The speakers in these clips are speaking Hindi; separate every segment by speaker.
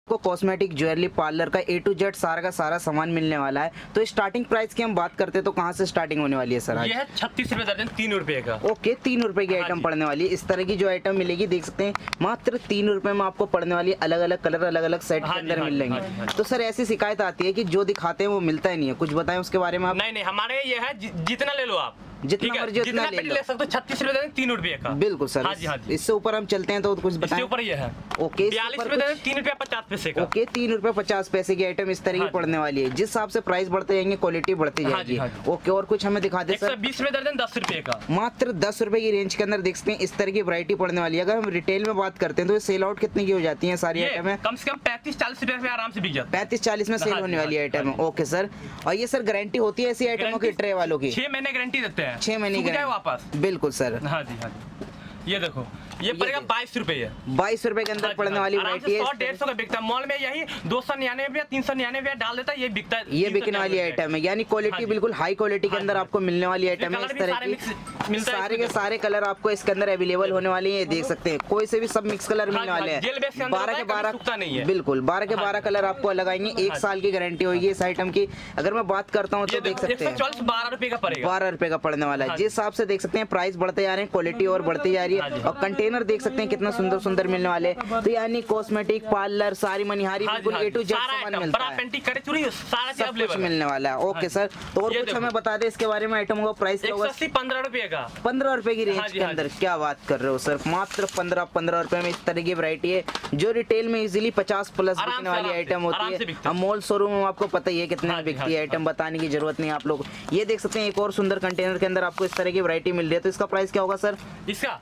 Speaker 1: को कॉस्मेटिक, ज्वेलरी, पार्लर का A to Z सारा का सारा सामान मिलने वाला है। तो स्टार्टिंग प्राइस की हम बात करते हैं तो कहाँ से स्टार्टिंग होने वाली है सर?
Speaker 2: ये है 36 रुपए दर्जन, 3 रुपए का।
Speaker 1: ओके, 3 रुपए की आइटम पड़ने वाली है। इस तरह की जो आइटम मिलेगी देख सकते हैं मात्र 3 रुपए में आपको पड़ने वाली है। अलग अलग कलर, अलग अलग सेट के अंदर मिल लेंगे। तो सर ऐसी शिकायत आती है कि जो दिखाते हैं वो मिलता ही नहीं है, कुछ बताएं उसके बारे में आप।
Speaker 2: नहीं, हमारे ये है जितना ले लो आप,
Speaker 1: जितना मर्जी उतना
Speaker 2: ले सकते हो। 36 रुपए दर्जन, 3 रुपए का।
Speaker 1: बिल्कुल सर।
Speaker 2: हाँ जी।
Speaker 1: इससे ऊपर हम चलते हैं तो कुछ बताएं।
Speaker 2: इससे ऊपर ये है
Speaker 1: ओके,
Speaker 2: 42 रुपए दर्जन, 3 रुपए 50 पैसे का।
Speaker 1: ओके, 3 रुपए 50 पैसे की आइटम इस तरह की पड़ने वाली है। जिस हिसाब से प्राइस बढ़ते जाएंगे क्वालिटी बढ़ती जाएगी। ओके, और कुछ हमें दिखा दे सर।
Speaker 2: 120 रुपए दर्जन, 10 रुपए का।
Speaker 1: मात्र 10 रुपए की रेंज के अंदर देख सकते हैं इस तरह की वैरायटी पड़ने वाली है। अगर हम रिटेल में बात करते हैं तो सेल आउट कितनी की हो जाती है सारी आइटम है?
Speaker 2: कम से कम 35-40 रुपए में आराम से बिक जाता है।
Speaker 1: 35-40 में सेल होने वाली आइटम है। ओके सर, और ये सर गारंटी होती है ऐसी आइटमों की, ट्रे वालों की?
Speaker 2: 6 महीने गारंटी देते हैं।
Speaker 1: 6 महीने की
Speaker 2: वापस।
Speaker 1: बिल्कुल सर।
Speaker 2: हाँ जी। ये देखो, ये पड़ेगा 22 रुपए।
Speaker 1: 22 रुपए के अंदर पड़ने वाली वैरायटी है।
Speaker 2: 100-150 का बिकता है मॉल में, यही 299 399 डाल देता है, ये बिकता है।
Speaker 1: ये बिकने वाली आइटम है, यानी क्वालिटी बिल्कुल हाई क्वालिटी के अंदर आपको मिलने वाली आइटम है। इस तरह की सारे के सारे कलर आपको इसके अंदर अवेलेबल होने वाले हैं। देख सकते हैं कोई से भी सब मिक्स कलर मिलने वाले हैं। 12 के 12 बिल्कुल 12 के 12 कलर आपको अलग आएंगे। 1 साल की गारंटी होगी इस आइटम की। अगर मैं बात करता हूँ तो देख सकते हैं
Speaker 2: 12 रुपए का पड़ेगा।
Speaker 1: 12 रुपए का पड़ने वाला है। जिस हिसाब से देख सकते हैं प्राइस बढ़ते जा रहे हैं, क्वालिटी और बढ़ती जा रही है। और कंटेनर देख सकते हैं कितना सुंदर सुंदर मिलने वाले। तो यानी कॉस्मेटिक, पार्लर, सारी मनिहारी बिल्कुल A to Z सामान मिलता है, सब कुछ मिलने वाला है। ओके सर, तो और कुछ हमें बता दें इसके बारे में। आइटम का प्राइस क्या होगा?
Speaker 2: 15 रुपए का।
Speaker 1: 15 रुपए की रेंज के अंदर। क्या बात कर रहे हो सर, मात्र 15 रुपए में इस तरह की वैरायटी है जो रिटेल में इजीली 50 प्लस बिकने वाली आइटम होती है। अब मॉल शोरूम में आपको पता ही है कितने में बिकती है आइटम, बताने की जरूरत नहीं आप लोग। ये देख सकते हैं एक और सुंदर कंटेनर के अंदर आपको इस तरह की वैरायटी मिल रही है। तो इसका प्राइस क्या होगा सर?
Speaker 2: इसका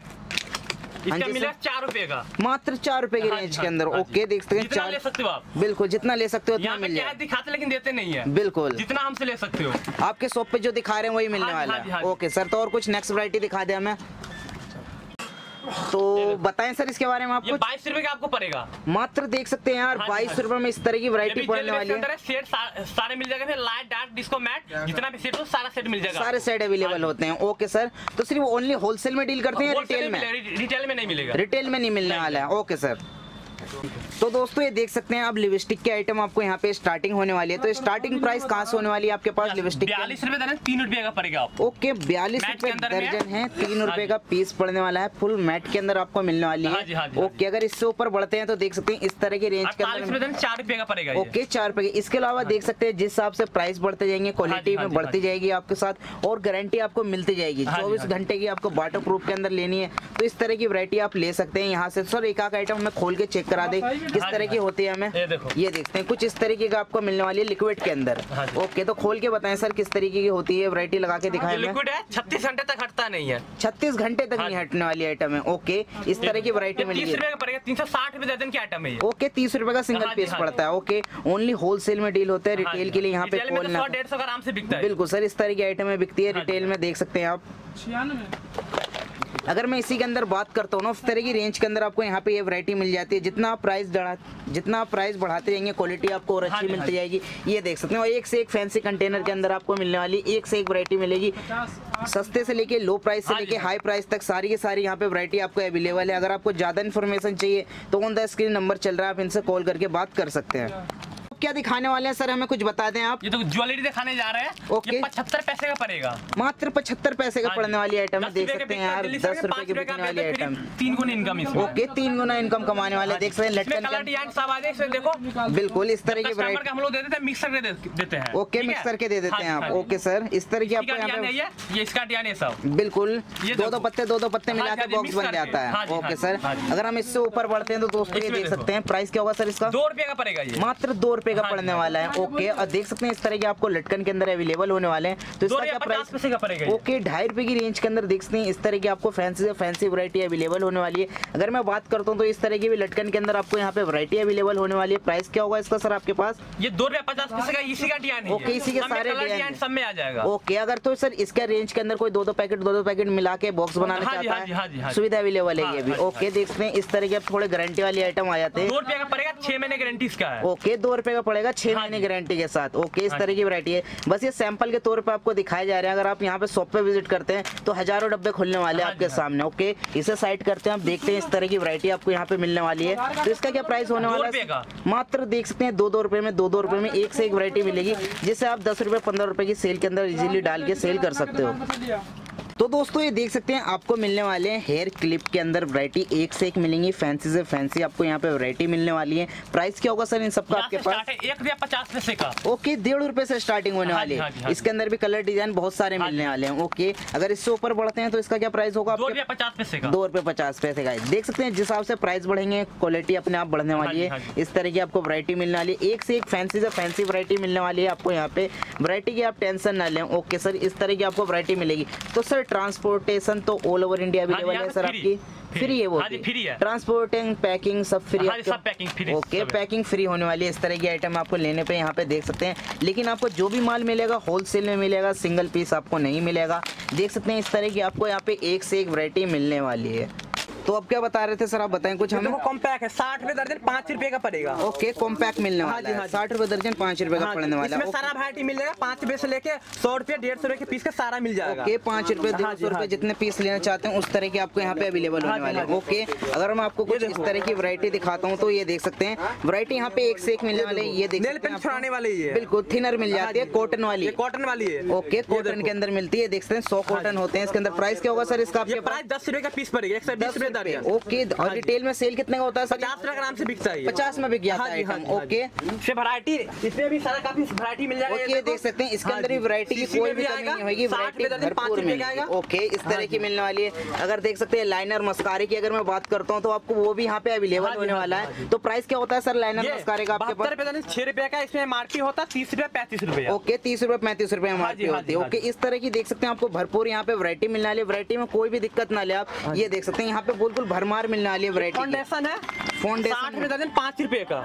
Speaker 2: मिलेगा 4 रुपए का,
Speaker 1: मात्र 4 रुपए की रेंज के अंदर। ओके, देख सकते हैं 4
Speaker 2: ले सकते हो आप।
Speaker 1: बिल्कुल, जितना ले सकते हो उतना मिल जाए।
Speaker 2: दिखाते लेकिन देते नहीं है।
Speaker 1: बिल्कुल,
Speaker 2: जितना हमसे ले सकते हो
Speaker 1: आपके शॉप पे जो दिखा रहे हैं वही मिलने वाला है। ओके सर, तो और कुछ नेक्स्ट वैरायटी दिखा दे हमें, तो बताएं सर इसके बारे में। आपको
Speaker 2: 22 रुपए का आपको पड़ेगा।
Speaker 1: मात्र देख सकते हैं यार 22 रुपए में इस तरह की वैरायटी पड़ने वाली है।
Speaker 2: सेट सारे मिल जाएगा, लाइट डार्क डिस्को मैट, जितना भी सेट हो सारा सेट मिल जाएगा।
Speaker 1: सारे सेट अवेलेबल होते हैं। ओके सर, तो सिर्फ ओनली होलसेल में डील करते हैं, रिटेल में?
Speaker 2: रिटेल में नहीं मिलेगा,
Speaker 1: रिटेल में नहीं मिलने वाला है। ओके सर, तो दोस्तों ये देख सकते हैं आप लिपस्टिक के आइटम आपको यहाँ पे स्टार्टिंग होने वाली है। तो स्टार्टिंग प्राइस कहाँ से होने वाली है आपके पास लिपस्टिक?
Speaker 2: 42 रुपए दर्जन, 3 रुपए का पड़ेगा आपको।
Speaker 1: ओके, 42 रुपए दर्जन है, 3 रुपए का पीस पड़ने वाला है। फुल मैट के अंदर आपको मिलने वाली है। ओके, अगर इससे ऊपर बढ़ते हैं तो देख सकते हैं इस तरह की रेंज के अंदर 4 रुपए का पड़ेगा। ओके, 4 रुपए। इसके अलावा देख सकते हैं जिस हिसाब से प्राइस बढ़ते जाएंगे क्वालिटी में बढ़ती जाएगी आपके साथ, और गारंटी आपको मिलती जाएगी। 24 घंटे की आपको वाटर प्रूफ के अंदर लेनी है तो इस तरह की वैरायटी आप ले सकते हैं यहाँ से। सर एक आइटम हमें खोल के चेक करा दे किस तरह की होती है हमें। ये देखते हैं कुछ इस तरीके का आपको मिलने वाली है लिक्विड के अंदर। ओके, तो खोल के बताएं सर किस तरीके की होती है, वैरायटी लगा के दिखाएं।
Speaker 2: लिक्विड है, 36 घंटे तक हटता नहीं है।
Speaker 1: 36 घंटे तक नहीं हटने वाली आइटम है। ओके, इस तरह की वैरायटी मिलेगी।
Speaker 2: 30 रुपए का पड़ेगा, 360 रुपए दर्जन की आइटम है।
Speaker 1: ओके, 30 रुपए का सिंगल पीस पड़ता है। ओके, ओनली होलसेल में डील होता है, रिटेल के लिए यहाँ पे खोलना
Speaker 2: 100-150 आराम से बिकता है।
Speaker 1: बिल्कुल सर, इस तरह की आइटम बिकती है रिटेल में, देख सकते हैं आप। अगर मैं इसी के अंदर बात करता हूँ ना, उस तरह की रेंज के अंदर आपको यहाँ पे ये वैरायटी मिल जाती है। जितना आप प्राइस बढ़ाते जाएंगे क्वालिटी आपको और अच्छी मिलती जाएगी। ये देख सकते हैं, और एक से एक फैंसी कंटेनर के अंदर आपको मिलने वाली एक से एक वैरायटी मिलेगी। सस्ते से लेके लो प्राइस से लेके हाई प्राइस तक सारी की सारी यहाँ पे वैरायटी आपको अवेलेबल है। अगर आपको ज़्यादा इन्फॉर्मेशन चाहिए तो ऑन द स्क्रीन नंबर चल रहा है, आप इनसे कॉल करके बात कर सकते हैं। क्या दिखाने वाले हैं सर, हमें कुछ बता दें आप।
Speaker 2: ये तो ज्वेलरी दिखाने जा रहे हैं।
Speaker 1: ओके,
Speaker 2: 75 पैसे का पड़ेगा।
Speaker 1: मात्र 75 पैसे का पड़ने वाली आइटम है। देख सकते हैं यार 10 रुपए की बिकने वाली आइटम।
Speaker 2: 3 गुना इनकम इसमें।
Speaker 1: ओके, 3 गुना इनकम कमाने वाले। देख सकते हैं लटकन
Speaker 2: कलर डिजाइन सब आ जाए, देखो
Speaker 1: बिल्कुल इस तरह की वैरायटी
Speaker 2: हम लोग दे देते हैं, मिक्स करके देते हैं।
Speaker 1: ओके, मिक्स करके दे देते हैं आप। ओके सर, इस तरह की आपको यहाँ पे
Speaker 2: ये इसका डिजाइन है सब।
Speaker 1: बिल्कुल, दो पत्ते मिला के बॉक्स बन जाता है। ओके सर, अगर हम इससे ऊपर बढ़ते हैं तो दोस्तों ये देख सकते हैं प्राइस क्या होगा सर इसका?
Speaker 2: 2 रुपए का पड़ेगा, ये
Speaker 1: मात्र 2 रुपए का पड़ने वाला है। ओके, और देख सकते हैं इस तरह के आपको लटकन के अंदर अवेलेबल होने वाले हैं। तो इसका क्या प्राइस?
Speaker 2: 50 पैसे का पड़ेगा।
Speaker 1: ओके, 2.5 रुपए की रेंज के अंदर देख सकते हैं इस तरह की आपको फैंसी वैरायटी अवेलेबल होने वाली है। अगर मैं बात करता हूँ तो इस तरह की भी लटकन के अंदर आपको यहाँ पे वैरायटी अवेलेबल होने वाली है। प्राइस क्या होगा इसका सर आपके पास?
Speaker 2: ये 2 रुपए 50 पैसे का इसी का डिजाइन है।
Speaker 1: ओके, इसी के सारे
Speaker 2: डिजाइन सब में आ जाएगा।
Speaker 1: ओके, अगर तो सर इसका रेंज के अंदर कोई दो दो पैकेट मिला के बॉक्स बनाना चाहता है, सुविधा अवेलेबल है ये भी। ओके, देख सकते हैं इस तरह के थोड़े गारंटी वाली आइटम आ जाते हैं।
Speaker 2: 2 रुपए का पड़ेगा, 6 महीने गारंटी इसका है।
Speaker 1: ओके, 2 रुपए का पड़ेगा 6 महीने गारंटी के साथ। ओके, इस तरह की वैरायटी है। बस ये सैंपल के तौर पे आपको दिखाए जा रहे हैं। अगर आप यहाँ पे शॉप पे विजिट करते हैं तो हजारों डब्बे खुलने वाले हैं आपके सामने। ओके, इसे साइड करते हैं, आप देखते हैं इस तरह की वैरायटी आपको यहाँ पे मिलने वाली है। तो इसका क्या प्राइस होने वाला है? मात्र देख सकते हैं 2-2 रुपए में, 2-2 रुपए में एक से एक वैरायटी मिलेगी, जिसे आप 10 रुपए 15 रुपए की सेल के अंदर इजीली डाल के सेल कर सकते हो। तो दोस्तों ये देख सकते हैं आपको मिलने वाले हैं हेयर क्लिप के अंदर वैरायटी एक से एक मिलेंगी, फैंसी से फैंसी आपको यहाँ पे वैरायटी मिलने वाली है। प्राइस क्या होगा सर इन सबका आपके पास?
Speaker 2: 1.50 पैसे का।
Speaker 1: ओके, 1.5 रुपए से स्टार्टिंग होने वाली है। इसके अंदर भी कलर डिजाइन बहुत सारे मिलने वाले हैं। ओके, अगर इससे ऊपर बढ़ते हैं तो इसका क्या प्राइस होगा?
Speaker 2: 2.50 पैसे का।
Speaker 1: 2.50 पैसे का। देख सकते हैं जिस हिसाब से प्राइस बढ़ेंगे क्वालिटी अपने आप बढ़ने वाली है। इस तरह की आपको वैरायटी मिलने वाली है, एक से एक फैंसी से फैंसी वैरायटी मिलने वाली है आपको यहाँ पे। वैरायटी की आप टेंशन ना लें। ओके सर, इस तरह की आपको वैरायटी मिलेगी। तो सर ट्रांसपोर्टेशन तो ऑल ओवर इंडिया अवेलेबल है सर आपकी? फ्री है वो?
Speaker 2: फ्री है।
Speaker 1: ट्रांसपोर्टिंग पैकिंग सब फ्री है?
Speaker 2: सब packing free.
Speaker 1: Okay, packing free होने वाली है। इस तरह की आइटम आपको लेने पे यहाँ पे देख सकते हैं। लेकिन आपको जो भी माल मिलेगा होलसेल में मिलेगा, सिंगल पीस आपको नहीं मिलेगा। देख सकते हैं इस तरह की आपको यहाँ पे एक से एक वैरायटी मिलने वाली है। तो अब क्या बता रहे थे सर, आप बताएं कुछ हमें।
Speaker 3: कॉम्पैक्ट है, 60 रुपए दर्जन, 5 रुपए का पड़ेगा।
Speaker 1: ओके, कॉम्पैक्ट मिलने वाला है, 60 रुपए दर्जन, 5 रुपए का पड़ने वाला है।
Speaker 3: इसमें सारा वैरायटी मिल जाएगा, 5 रुपए से लेके 100 रुपए 150 रुपए के पीस का सारा मिल जाएगा।
Speaker 1: ओके, 5 रुपए 150 रुपए जितने पीस लेना चाहते हैं उस तरह के आपको यहाँ पे अवेलेबल होने वाले हैं। ओके, अगर मैं आपको कुछ इस तरह की वैरायटी दिखाता हूँ तो ये देख सकते हैं वैरायटी यहाँ पे एक से एक मिलने वाले। ये देख
Speaker 3: नेल पेंट छुड़ाने वाले ही है,
Speaker 1: बिल्कुल थिनर मिल जाती है, कॉटन वाली।
Speaker 3: कॉटन वाली है।
Speaker 1: ओके, कॉटन के अंदर मिलती है। देख सकते हैं 100 कॉटन होते हैं इसके अंदर। प्राइस क्या होगा सर इसका?
Speaker 3: ये प्राइस 10 रुपए का पीस पड़ेगा, 120 रुपए दर्जन।
Speaker 1: ओके, और रिटेल में सेल कितने का होता है सर?
Speaker 3: 50 रुपए ग्राम से बिकता है।
Speaker 1: 50 में बिक जाता है आइटम। ओके,
Speaker 3: से वैरायटी इसमें भी सारा काफी वैरायटी मिल जाएगा।
Speaker 1: ओके, देख सकते हैं इसके अंदर भी वैरायटी की कोई भी कमी नहीं होगी, वैरायटी भरपूर मिलेगी। ओके, इस तरह की मिलने वाली है। अगर देख सकते हैं लाइनर मस्कारे की अगर मैं बात करता हूँ तो आपको वो भी यहाँ पे अवेलेबल होने वाला है। तो प्राइस क्या होता है सर लाइनर मस्कारे का आपके पास?
Speaker 3: 6 रुपए का। इसमें एमआरपी होता है 30 रुपए 35 रुपए।
Speaker 1: ओके, 30 रुपए 35 रुपए एमआरपी होती है। ओके, इस तरह की देख सकते हैं आपको भरपूर यहाँ पे वैरायटी मिलने वाली है। वैरायटी में कोई भी दिक्कत ना ले आप। ये देख सकते हैं यहाँ पे बिल्कुल भरमार मिलने वाली है वैरायटी।
Speaker 3: फाउंडेशन है,
Speaker 1: फाउंडेशन
Speaker 3: 60 रुपए दर्जन, 5 रुपए का।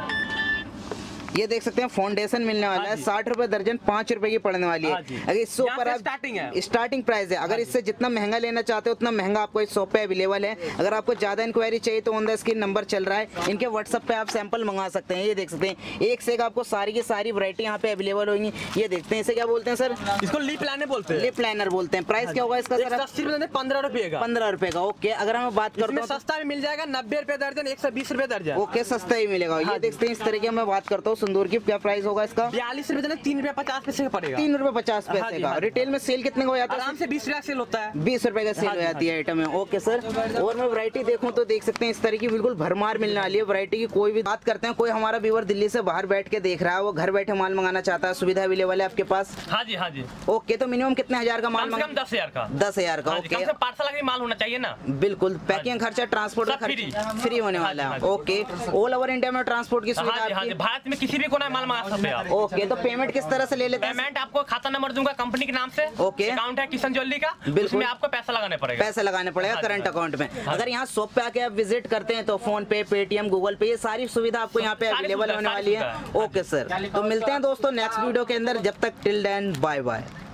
Speaker 1: ये देख सकते हैं फाउंडेशन मिलने वाला है, 60 रुपए दर्जन, 5 रुपए की पड़ने वाली है। अगर इससे ऊपर आप स्टार्टिंग प्राइस है, अगर इससे जितना महंगा लेना चाहते हो उतना महंगा आपको इस शॉप पे अवेलेबल है। अगर आपको ज्यादा इंक्वायरी चाहिए तो ऑन द स्क्रीन नंबर चल रहा है, इनके व्हाट्सएप पे आप सैंपल मंगा सकते हैं। ये देख सकते हैं एक से एक आपको सारी की सारी वैरायटी यहाँ पे अवेलेबल होगी। ये देखते हैं इसे क्या बोलते हैं सर?
Speaker 3: इसको लिप लाइनर बोलते हैं।
Speaker 1: लिप लाइनर बोलते हैं। प्राइस क्या होगा इसका सर?
Speaker 3: 15 रुपए का।
Speaker 1: 15 रुपए का। ओके, अगर हम बात करते हैं
Speaker 3: सस्ता भी मिल जाएगा, 90 रुपए दर्जन, 120 रुपए दर्जन।
Speaker 1: ओके, सस्ता ही मिलेगा। ये देखते हैं इस तरह की मैं बात करता हूँ सिंदूर की, क्या प्राइस होगा इसका?
Speaker 3: 42 रुपए, 3 रुपए 50 पैसे का पड़ेगा।
Speaker 1: 3 रुपए 50 पैसे का। रिटेल में सेल कितने का हो जाता है?
Speaker 3: आराम से 20 रुपए सेल होता है।
Speaker 1: 20 रुपए का सेल हो जाती है आइटम में। ओके सर, और मैं वैरायटी देखूं तो देख सकते हैं इस तरह की बिल्कुल भरमार मिलने वाली है वैरायटी की। कोई भी बात करते हैं, कोई हमारा व्यूअर दिल्ली से बाहर बैठ के देख रहा है, वो घर बैठे माल मंगाना चाहता है, सुविधा अवेलेबल है आपके पास?
Speaker 2: हाँ जी, हाँ जी।
Speaker 1: ओके, तो मिनिमम कितने हजार का माल?
Speaker 2: 10,000 का।
Speaker 1: 10,000 का। ओके,
Speaker 2: पार्सल का माल होना चाहिए ना?
Speaker 1: बिल्कुल, पैकिंग खर्चा, ट्रांसपोर्ट का खर्चा फ्री होने वाला है। ओके, ऑल ओवर इंडिया में ट्रांसपोर्ट की सुविधा?
Speaker 2: भारत में किसी भी कोने माल मंगा सकते हैं आप।
Speaker 1: ओके, तो पेमेंट किस तरह से ले लेते हैं?
Speaker 2: पेमेंट आपको खाता नंबर दूंगा कंपनी के नाम से।
Speaker 1: ओके,
Speaker 2: अकाउंट है किशन ज्वेलरी का, उसमें आपको पैसा लगाने पड़ेगा।
Speaker 1: पैसा लगाने पड़ेगा करंट अकाउंट में। अगर यहाँ शॉप पे आके आप विजिट करते हैं तो फोन पे, पेटीएम, गूगल पे, ये सारी सुविधा आपको यहाँ पे अवेलेबल होने वाली है। ओके सर, तो मिलते हैं दोस्तों नेक्स्ट वीडियो के अंदर। जब तक टिल देन बाय बाय।